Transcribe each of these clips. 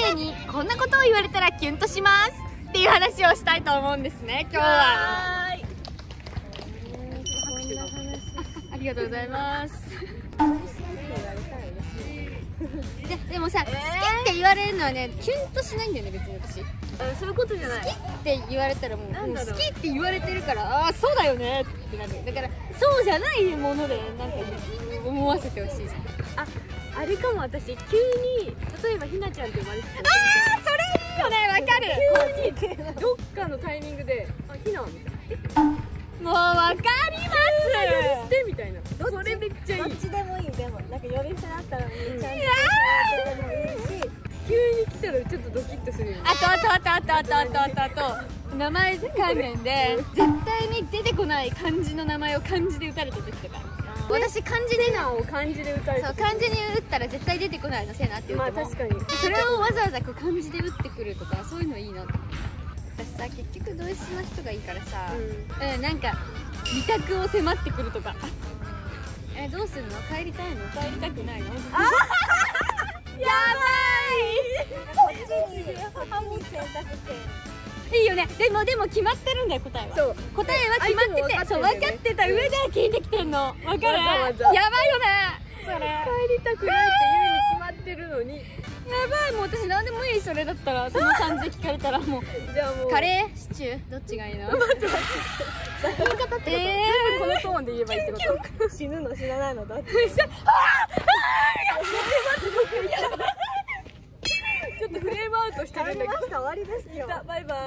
生にこんなことを言われたらキュンとしますっていう話をしたいと思うんですね、今日は。ありがとうございます。でもさ、好きって言われるのはね、キュンとしないんだよね、別に私。 そういうことじゃない。 好きって言われたらもう好きって言われてるから、ああそうだよねってなる。だからそうじゃないものでなんか思わせてほしいじゃん。 あれかも。私急に例えばひなちゃんって呼ばれてた。 それいいよね、わかる。 急にどっかのタイミングでひなみたいな。 もうわかります。 してみたいな。それめっちゃいい。 どっちでもいい。でもなんか呼び捨てだったらちゃんと呼び捨てでもいいし、 急に来たらちょっとドキッとするよね。 あと名前関連で絶対に出てこない漢字の名前を漢字で打たれた時とか、私漢字でを漢字で打たれて、 そう漢字に打ったら絶対出てこないのせいなって言っても、 まあ確かにそれをわざわざこう漢字で打ってくるとか、そういうのいいなって。私さ、結局同質な人がいいからさ、なんか二択を迫ってくるとか。どうすんの？帰りたいの？帰りたくないの？やこっちに半身選択権。 いいよね。でも決まってるんだよ、答えは。 そう、 答えは決まってて、そう分かってた上で聞いてきてんの。わかる？やばいよね。それ。 帰りたくないって言うに決まってるのに。 やばい、もう私何でもいい。それだったらその感じ聞かれたらもうじゃあもうカレーシチューどっちがいいの？待って言い方ってこと？ このトーンで言えばいいってこと？ 死ぬの死なないのどっち？ ちょっとフレームアウトしてるんだけど。 終わりですよ。 バイバ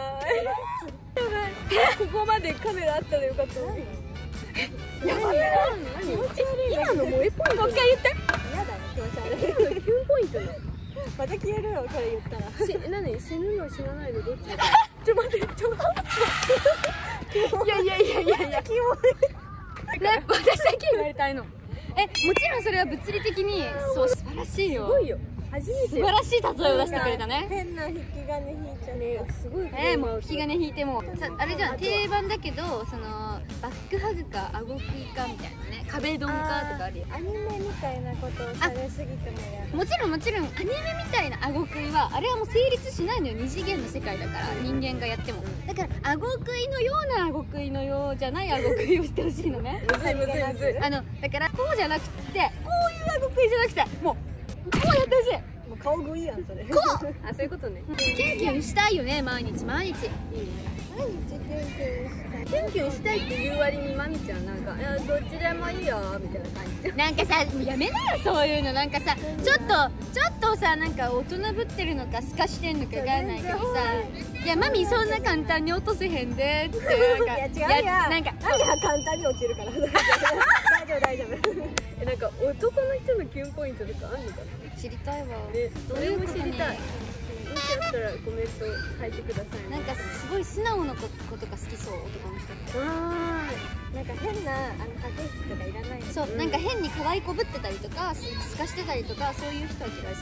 イ。ここまでカメラあったらよかったのに。やばい。今の萌えポイント。もう一回言って。 嫌だね、気持ち悪い。 キュンポイントね。 また消えるよ、これ言ったら。 何？死ぬの死なないのどっち？ちょ待って、ちょ待って。いや。 キモい。 ね、私だけ言われたいの。もちろんそれは物理的にそう素晴らしいよ。 すごいよ。初めて。 素晴らしい例えを出してくれたね。 変な引き金引いちゃうね、すごい。 もう引き金引いてもさ、あれじゃん、定番だけど、そのバックハグか顎食いかみたいなね、壁ドンかとかあるよ。 アニメみたいなことをされすぎてもやだ。 もちろんアニメみたいな顎食いはあれはもう成立しないのよ。二次元の世界だから人間がやっても。だから顎食いのような顎食いのようじゃない顎食いをしてほしいのね。 むずい。 だからこうじゃなくて、こういう顎食いじゃなくて、もうこうやってほしい。 もう顔食いやんそれ。 こうあ、そういうことね。 キュンキュンしたいよね、毎日。 毎日キュンキュンしたい。 キュンキュンしたいって言う割にまみちゃんなんか、いやどっちでもいいよみたいな感じで。 なんかさ、やめなよそういうの。なんかさ、ちょっとさ、なんか大人ぶってるのかすかしてんのかわかんないけどさ、いやマミそんな簡単に落とせへんでってなんか、 いや違うやん。 なんか何が簡単に落ちるから大丈夫。 なんか男の人のキュンポイントとかあんのかな。 知りたいわ。 ね、それも知りたい。もしあったらコメント書いてください。 なんかすごい素直なことが好きそう、男の人って。 なんか変な駆け引きとかいらないの。 そう、なんか変に可愛いこぶってたりとかすかしてたりとか、そういう人は嫌いそう。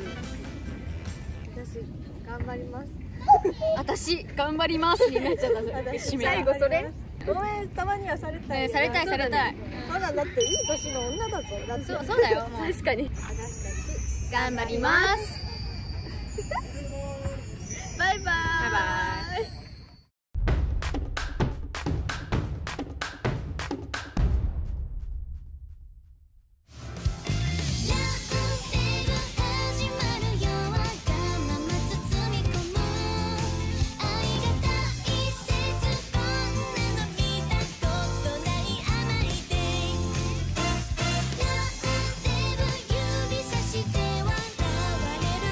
私頑張ります。 私頑張りますになっちゃった締め。 最後それ。 応援たまにはされたい。 されたい。 まだだっていい年の女だぞ。だってそうだよ。もう確かに。 頑張ります。 バイバイ。 バイバイ。 指さして笑われる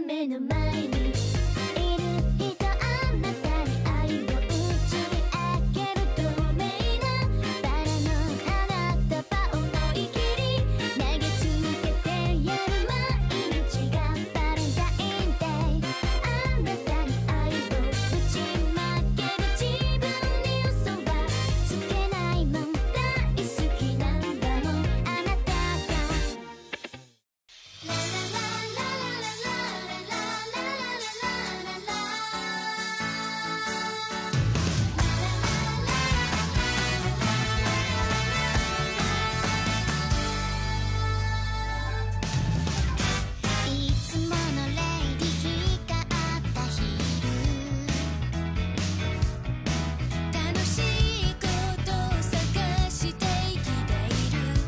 目の前にいる人、あなたに愛を打ち明ける透明なバラの花束を追い切り投げつけてやる毎日がバレンタインデー。あなたに愛を打ち負ける自分に嘘はつけないもん。大好きなんだもんあなたが。ラララララララララララララいつものレイディ光ったヒール楽しいことを探して生きている。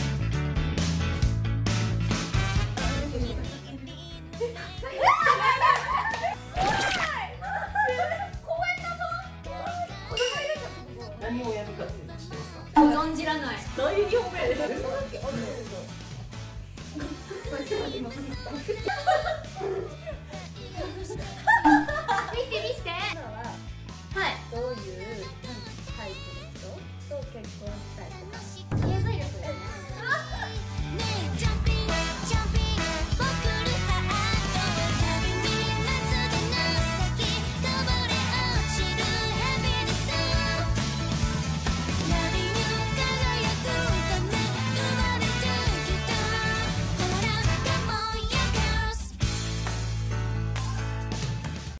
何をやるかって知ってますか？ 存じらない。 第2本目です。 見して見して。 今ははい。 どういうタイプの人と結婚したいとか。 経済力だよね。